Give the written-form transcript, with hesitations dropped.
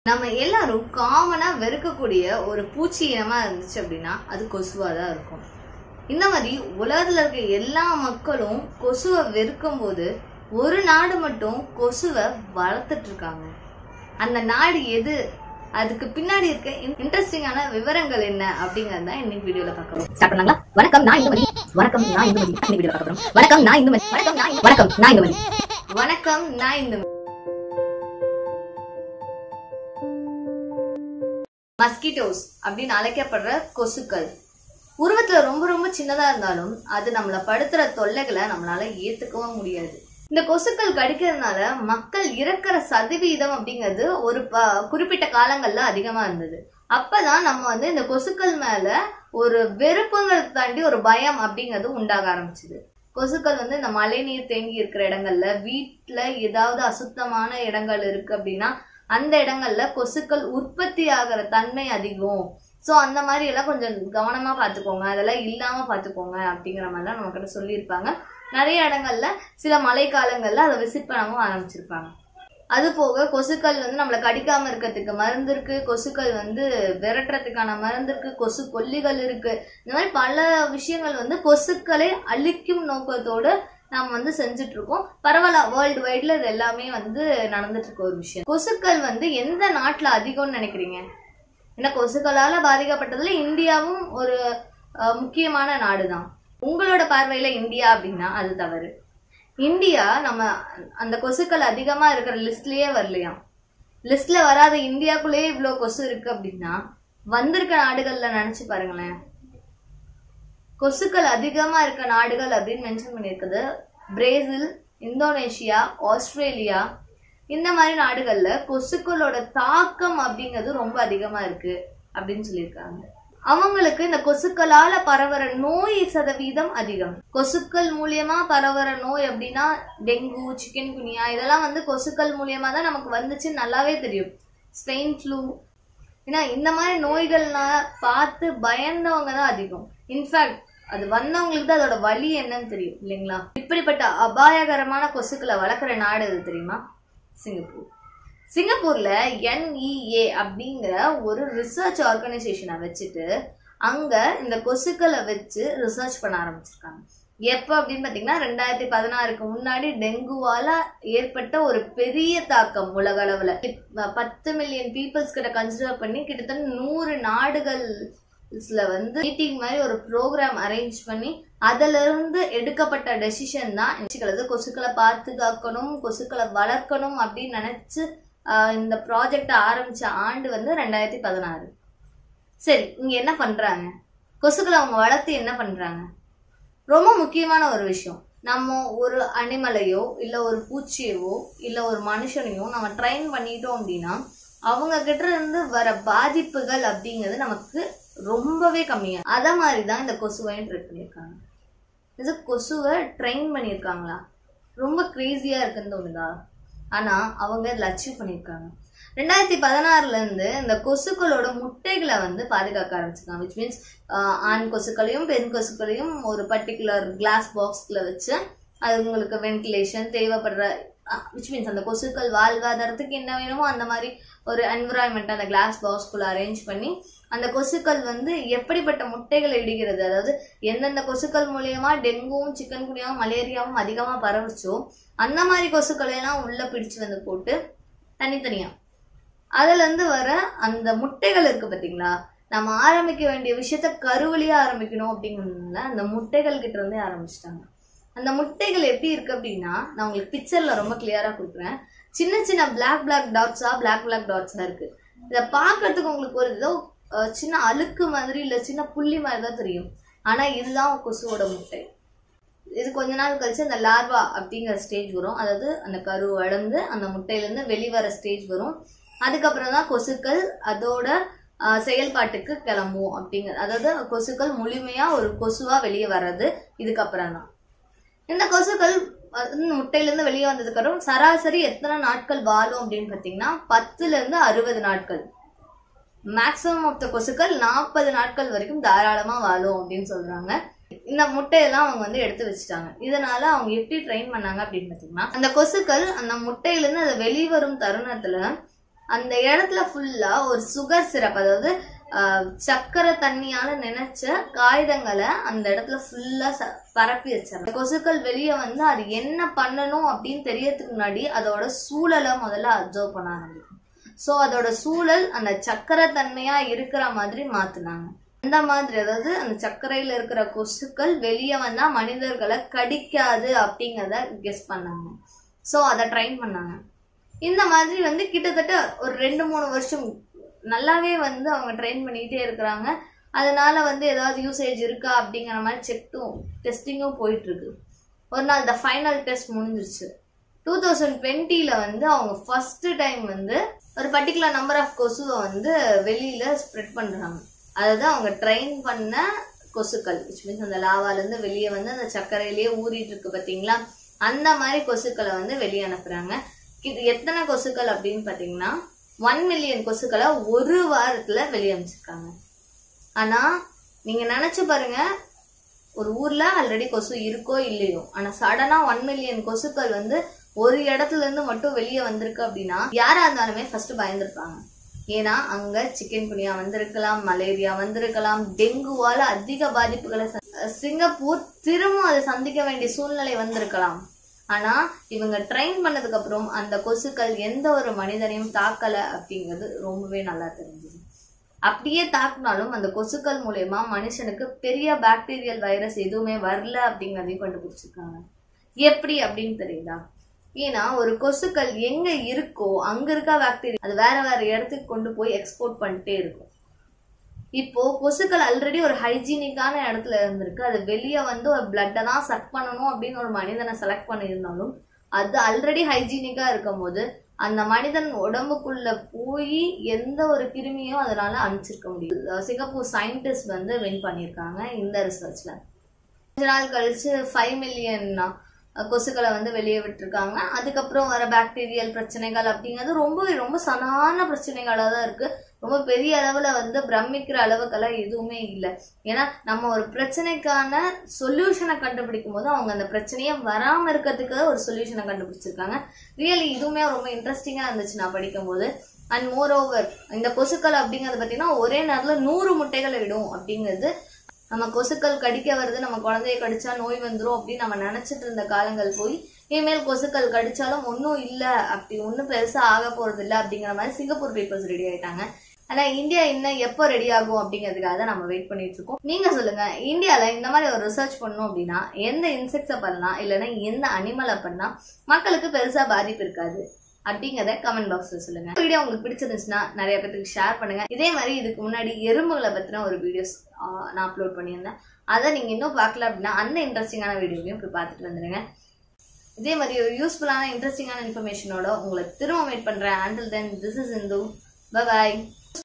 நம்ம எல்லாரும் காமனா வெறுக்கக்கூடிய ஒரு பூச்சி இனமா இருந்துச்சு அப்படின்னா அது கொசுவா தான் இருக்கும். இந்த மாதிரி உலகத்துல இருக்க எல்லா மக்களும் கொசுவை வெறுக்கும் போது ஒரு நாடு மட்டும் கொசுவை வளர்த்துட்டு இருக்காங்க. அந்த நாடு எது, அதுக்கு பின்னாடி இருக்க இன்ட்ரெஸ்டிங்கான விவரங்கள் என்ன அப்படிங்கறத தான் இன்னைக்கு வீடியோல பார்க்கலாம். ஸ்டார்ட் பண்ணலாங்களா? வணக்கம், நான் இந்துமதி. வணக்கம், நான் இந்துமதி. இந்த வீடியோல பார்க்க போறோம். வணக்கம், நான் இந்துமதி. வணக்கம், நான் இந்துமதி. வணக்கம், நான் இந்துமதி. மஸ்கிட்டோஸ் அப்படின்னு அழைக்கப்படுற கொசுக்கள் உருவத்துல ரொம்ப ரொம்ப சின்னதா இருந்தாலும் அது நம்மள படுத்துற தொல்லைகளை நம்மளால ஏத்துக்கவும் முடியாது. இந்த கொசுக்கள் கடிக்கிறதுனால மக்கள் இறக்குற சதவீதம் அப்படிங்கிறது ஒரு குறிப்பிட்ட காலங்கள்ல அதிகமா இருந்தது. அப்பதான் நம்ம இந்த கொசுக்கள் மேல ஒரு வெறுப்புங்கிறத தாண்டி ஒரு பயம் அப்படிங்கிறது உண்டாக ஆரம்பிச்சுது. கொசுக்கள் இந்த மழை நீர் தேங்கி இருக்கிற இடங்கள்ல, வீட்டுல ஏதாவது அசுத்தமான இடங்கள் இருக்கு அப்படின்னா அந்த இடங்கள்ல கொசுக்கள் உற்பத்தி ஆகிற தன்மை அதிகம். சோ அந்த மாதிரி எல்லாம் கொஞ்சம் கவனமா பாத்துக்கோங்க, அதெல்லாம் இல்லாம பாத்துக்கோங்க அப்படிங்கிற மாதிரிலாம் நம்ம கிட்ட சொல்லியிருப்பாங்க. நிறைய இடங்கள்ல சில மழை காலங்கள்ல அதை விசிட் பண்ணவும் ஆரம்பிச்சிருப்பாங்க. அது போக கொசுக்கள் நம்மள கடிக்காம இருக்கிறதுக்கு மருந்து இருக்கு, கொசுக்கள் விரட்டுறதுக்கான மருந்து இருக்கு, கொசு கொல்லிகள் இருக்கு. இந்த மாதிரி பல விஷயங்கள் கொசுக்களை அழிக்கும் நோக்கத்தோடு நாம செஞ்சுட்டு இருக்கோம். பரவாயில்ல, வேர்ல்டு வைட்ல இது எல்லாமே நடந்துட்டு இருக்க ஒரு விஷயம். கொசுக்கள் எந்த நாட்டுல அதிகம்னு நினைக்கிறீங்க? ஏன்னா கொசுக்களால பாதிக்கப்பட்டதுல இந்தியாவும் ஒரு முக்கியமான நாடுதான். உங்களோட பார்வையில இந்தியா அப்படின்னா அது தவறு. இந்தியா நம்ம அந்த கொசுக்கள் அதிகமா இருக்கிற லிஸ்ட்லயே வரலையாம். லிஸ்ட்ல வராத இந்தியாக்குள்ளேயே இவ்வளவு கொசு இருக்கு அப்படின்னா வந்திருக்க நாடுகள்ல நினைச்சு பாருங்களேன். கொசுக்கள் அதிகமா இருக்க நாடுகள் அப்படின்னு மென்ஷன் பண்ணியிருக்குது பிரேசில், இந்தோனேஷியா, ஆஸ்திரேலியா. இந்த மாதிரி நாடுகள்ல கொசுக்களோட தாக்கம் அப்படிங்கிறது ரொம்ப அதிகமா இருக்கு அப்படின்னு சொல்லியிருக்காங்க. அவங்களுக்கு இந்த கொசுக்களால பரவற நோய் சதவீதம் அதிகம். கொசுக்கள் மூலியமா பரவற நோய் அப்படின்னா டெங்கு, சிக்கன் குனியா இதெல்லாம் கொசுக்கள் மூலியமா தான் நமக்கு வந்துச்சுன்னு நல்லாவே தெரியும். ஸ்பெயின் ஃப்ளூ, ஏன்னா இந்த மாதிரி நோய்கள்லாம் பார்த்து பயந்தவங்க தான் அதிகம். இன்ஃபேக்ட் அது வந்தவங்களுக்கு தான் அதோட வலி என்னன்னு தெரியும் இல்லைங்களா? இப்படிப்பட்ட அபாயகரமான கொசுக்களை வளர்க்குற நாடு எது தெரியுமா? சிங்கப்பூர். சிங்கப்பூர்ல NEA அப்படிங்கிற ஒரு ரிசர்ச் ஆர்கனைசேஷனை வச்சுட்டு அங்க இந்த கொசுக்களை வச்சு ரிசர்ச் பண்ண ஆரம்பிச்சிருக்காங்க. எப்ப அப்படின்னு பாத்தீங்கன்னா 2016க்கு முன்னாடி டெங்குவால ஏற்பட்ட ஒரு பெரிய தாக்கம் உலக அளவுல 10 மில்லியன் பீப்புள்ஸ் கிட்ட கன்சிடர் பண்ணி கிட்டத்தட்ட 100 நாடுகள் மீட்டிங் மாதிரி ஒரு ப்ரோக்ராம் அரேஞ்ச் பண்ணி அதுல இருந்து எடுக்கப்பட்ட டெசிஷன் தான் கொசுக்களை பாதுகாக்கணும், கொசுக்களை வளர்க்கணும் அப்படின்னு நினைச்சு இந்த ப்ராஜெக்ட் ஆரம்பிச்ச ஆண்டு 2016. சரி, இங்க என்ன பண்றாங்க? கொசுக்களை அவங்க வளர்த்து என்ன பண்றாங்க? ரொம்ப முக்கியமான ஒரு விஷயம், நம்ம ஒரு அனிமலையோ இல்ல ஒரு பூச்சியவோ இல்ல ஒரு மனுஷனையோ நம்ம ட்ரெயின் பண்ணிட்டோம் அப்படின்னா அவங்க கிட்ட இருந்து வர பாதிப்புகள் அப்படிங்கிறது நமக்கு ரொம்பவே கம்மியா. அத மாதிரிதான் இந்த கொசுவையும் ட்ரை பண்ணியிருக்காங்க. இது கொசுவை ட்ரெயின் பண்ணியிருக்காங்களா? ரொம்ப கிரேசியா இருக்குன்னு தோணுதா? ஆனா அவங்க இதில் அச்சீவ் பண்ணியிருக்காங்க. 2016ல இருந்து இந்த கொசுக்களோட முட்டைகளை பாதுகாக்க ஆரம்பிச்சிருக்காங்க. விச் மீன்ஸ் ஆண் கொசுக்களையும் பெண் கொசுக்களையும் ஒரு பர்டிகுலர் கிளாஸ் பாக்ஸ்ல வச்சு அதுங்களுக்கு வென்டிலேஷன் தேவைப்படுற, விச் மீன்ஸ் அந்த கொசுக்கள் வாழ்வாதாரத்துக்கு என்ன வேணுமோ அந்த மாதிரி ஒரு என்விரான்மெண்ட் அந்த கிளாஸ் பாக்ஸ்குள்ள அரேஞ்ச் பண்ணி அந்த கொசுக்கள் எப்படிப்பட்ட முட்டைகளை இடுகிறது, அதாவது எந்தெந்த கொசுக்கள் மூலியமா டெங்குவும், சிக்கன் குனியாவும், மலேரியாவும் அதிகமா பரவுச்சோ அந்த மாதிரி கொசுக்களை எல்லாம் உள்ள பிடிச்சு போட்டு தனித்தனியா அதுல இருந்து வர அந்த முட்டைகள் இருக்கு பாத்தீங்களா? நம்ம ஆரம்பிக்க வேண்டிய விஷயத்த கருவழியா ஆரம்பிக்கணும் அப்படிங்கிறதுனால அந்த முட்டைகள் கிட்ட இருந்தே ஆரம்பிச்சிட்டாங்க. அந்த முட்டைகள் எப்படி இருக்கு அப்படின்னா நான் உங்களுக்கு பிக்சர்ல ரொம்ப கிளியரா கொடுக்குறேன். சின்ன சின்ன பிளாக் டாட்ஸா இருக்கு. இதை பாக்குறதுக்கு உங்களுக்கு ஒரு ஏதோ சின்ன அழுக்கு மாதிரி இல்ல சின்ன புள்ளி மாதிரி தான் தெரியும். ஆனா இதுதான் கொசுவோட முட்டை. இது கொஞ்ச நாள் கழிச்சு அந்த லார்வா அப்படிங்கிற ஸ்டேஜ் வரும். அதாவது அந்த கரு அடர்ந்து அந்த முட்டையில இருந்து வெளிவர ஸ்டேஜ் வரும். அதுக்கப்புறம் தான் கொசுக்கள் அதோட செயல்பாட்டுக்கு கிளம்பும் அப்படிங்கிற, அதாவது கொசுக்கள் முழுமையா ஒரு கொசுவா வெளியே வர்றது இதுக்கப்புறம் தான். இந்த கொசுக்கள் முட்டையில இருந்து வெளியே வந்ததுக்கு அப்புறம் சராசரி எத்தனை நாட்கள் வாழும் அப்படின்னு பாத்தீங்கன்னா 10ல இருந்து 60 நாட்கள். மேக்சிமம் ஆஃப் த கொசுக்கள் 40 நாட்கள் வரைக்கும் தாராளமா வாழும் அப்படின்னு சொல்றாங்க. இந்த முட்டையெல்லாம் அவங்க எடுத்து வச்சுட்டாங்க. இதனால அவங்க எப்படி ட்ரெயின் பண்ணாங்க அப்படின்னு பாத்தீங்கன்னா அந்த கொசுக்கள் அந்த முட்டையில இருந்து அதை வெளிவரும் தருணத்துல அந்த இடத்துல ஃபுல்லா ஒரு சுகர் சிரப், அதாவது சக்கரை தண்ணியால நினைச்ச காகிதங்களை அந்த இடத்துல ஃபுல்லா பரப்பி வச்சாங்க. கொசுக்கள் வெளியே வந்து அது என்ன பண்ணணும் அப்படின்னு தெரியறதுக்கு முன்னாடி அதோட சூழலை முதல்ல அப்சர்வ் பண்ண ஆரம்பிக்கும். ஸோ அதோட சூழல் அந்த சக்கரை தன்மையா இருக்கிற மாதிரி மாத்தினாங்க. அந்த மாதிரி, அதாவது அந்த சர்க்கரையில இருக்கிற கொசுக்கள் வெளியே வந்தா மனிதர்களை கடிக்காது அப்படிங்கிறத கெஸ் பண்ணாங்க. ஸோ அதை ட்ரைன் பண்ணாங்க. இந்த மாதிரி வந்து கிட்டத்தட்ட ஒரு 2-3 வருஷம் நல்லாவே வந்து அவங்க ட்ரெயின் பண்ணிக்கிட்டே இருக்கிறாங்க. அதனால வந்து ஏதாவது யூசேஜ் இருக்கா அப்படிங்கிற மாதிரி டெஸ்டிங்கும் போயிட்டு இருக்கு. ஒரு நாள் த ஃபைனல் டெஸ்ட் முடிஞ்சிருச்சு. 2020ல வந்து அவங்க ஃபர்ஸ்ட் டைம் வந்து ஒரு பர்டிகுலர் நம்பர் ஆஃப் கொசுவை வந்து வெளியில ஸ்ப்ரெட் பண்றாங்க. அதாவது அவங்க ட்ரெயின் பண்ண கொசுக்கள், விச் மீன்ஸ் அந்த லாவால இருந்து வெளியே வந்து அந்த சர்க்கரையிலேயே ஊறிட்டு இருக்கு பாத்தீங்களா, அந்த மாதிரி கொசுக்களை வந்து வெளியே அனுப்புறாங்க. இது எத்தனை கொசுக்கள் அப்படின்னு பாத்தீங்கன்னா 1 மில்லியன் கொசுக்களை ஒரு வாரத்துல வெளியே அனுப்பிச்சிருக்காங்க. ஆனா நீங்க நினைச்சு பாருங்க, ஒரு ஊர்ல ஆல்ரெடி கொசு இருக்கோ இல்லையோ, ஆனா சடனா 1 மில்லியன் கொசுக்கள் வந்து ஒரு இடத்துல இருந்து மட்டும் வெளியே வந்திருக்கு அப்படின்னா யாரா இருந்தாலுமே ஃபர்ஸ்ட் பயந்துருப்பாங்க. ஏன்னா அங்க சிக்கன் குனியா வந்திருக்கலாம், மலேரியா வந்திருக்கலாம், டெங்குவால அதிக பாதிப்புகளை சிங்கப்பூர் திரும்ப அதை சந்திக்க வேண்டிய சூழ்நிலை வந்திருக்கலாம். ஆனா இவங்க ட்ரெயின் பண்ணதுக்கு அப்புறம் அந்த கொசுக்கள் எந்த ஒரு மனிதனையும் தாக்கல அப்படிங்கிறது ரொம்பவே நல்லா தெரிஞ்சது. அப்படியே தாக்குனாலும் அந்த கொசுக்கள் மூலமா மனுஷனுக்கு பெரிய பாக்டீரியல் வைரஸ் எதுவுமே வரல அப்படிங்கிறதையும் கண்டுபிடிச்சிருக்காங்க. எப்படி அப்படின்னு தெரியுதா? ஏன்னா ஒரு கொசுக்கள் எங்க இருக்கோ அங்க இருக்க பாக்டீரியா அது வேற வேற இடத்துக்கு கொண்டு போய் எக்ஸ்போர்ட் பண்ணிட்டே இருக்கும். இப்போ கொசுக்கள் ஆல்ரெடி ஒரு ஹைஜீனிக்கான இடத்துல இருந்திருக்கு. அது வெளியே வந்து ஒரு பிளட்டை தான் சக் பண்ணணும் அப்படின்னு ஒரு மனிதனை செலக்ட் பண்ணியிருந்தாலும் அது ஆல்ரெடி ஹைஜீனிக்கா இருக்கும் போது அந்த மனிதன் உடம்புக்குள்ள போய் எந்த ஒரு கிருமியும் அதனால அனுப்பிச்சிருக்க முடியும். சிங்கப்பூர் சயின்டிஸ்ட் வந்து வின் பண்ணியிருக்காங்க இந்த ரிசர்ச்ல. கொஞ்ச நாள் கழிச்சு 5 மில்லியன் கொசுக்களை வந்து வெளியே விட்டுருக்காங்க. அதுக்கப்புறம் வர பாக்டீரியல் பிரச்சனைகள் அப்படிங்கிறது ரொம்ப சாதாரண பிரச்சனைகளா தான் இருக்கு. ரொம்ப பெரிய அளவுல வந்து பிரமிக்கிற அளவுக்கெல்லாம் எதுவுமே இல்லை. ஏன்னா நம்ம ஒரு பிரச்சனைக்கான சொல்யூஷனை கண்டுபிடிக்கும் போது அவங்க அந்த பிரச்சனையை வராம இருக்கிறதுக்கு ஒரு சொல்யூஷனை கண்டுபிடிச்சிருக்காங்க. ரியலி இதுவுமே ரொம்ப இன்ட்ரெஸ்டிங்கா இருந்துச்சு நான் படிக்கும் போது. அண்ட் மோர் ஓவர் இந்த கொசுக்கள் அப்படிங்கிறது பார்த்தீங்கன்னா ஒரே நேரத்துல 100 முட்டைகளை விடும் அப்படிங்கிறது. நம்ம கொசுக்கள் கடிக்க வருது, நம்ம குழந்தைய கடிச்சா நோய் வந்துடும் அப்படின்னு நம்ம நினைச்சிட்டு இருந்த காலங்கள் போய் இனிமேல் கொசுக்கள் கடிச்சாலும் ஒன்னும் இல்லை, அப்படி ஒன்னும் பெருசா ஆக போறது இல்லை அப்படிங்கிற மாதிரி சிங்கப்பூர் பீப்புள்ஸ் ரெடி ஆயிட்டாங்க. ஆனா இந்தியா இன்னும் எப்போ ரெடி ஆகும் அப்படிங்கிறதுக்காக நம்ம வெயிட் பண்ணிட்டு இருக்கோம். நீங்க சொல்லுங்க, இந்தியால இந்த மாதிரி ஒரு ரிசர்ச் பண்ணணும் அப்படின்னா எந்த இன்செக்ட்ஸை பண்ணலாம், இல்லைன்னா எந்த அனிமலை பண்ணா மக்களுக்கு பெருசா பாதிப்பு இருக்காது அப்படிங்கிறத கமெண்ட் பாக்ஸ்ல சொல்லுங்க. வீடியோ உங்களுக்கு பிடிச்சிருந்துச்சுன்னா நிறைய பேருக்கு ஷேர் பண்ணுங்க. இதே மாதிரி இதுக்கு முன்னாடி எறும்புகளை பத்தின ஒரு வீடியோஸ் நான் அப்லோட் பண்ணியிருந்தேன். அதை நீங்க இன்னும் பார்க்கல அப்படின்னா அந்த இன்ட்ரெஸ்டிங்கான வீடியோவையும் போய் பார்த்துட்டு வந்துடுங்க. இதே மாதிரி ஒரு யூஸ்ஃபுல்லான இன்ட்ரெஸ்டிங்கான இன்ஃபர்மேஷனோட உங்களை திரும்ப வெயிட் பண்றேன். Until then, this is Indu. Bye bye.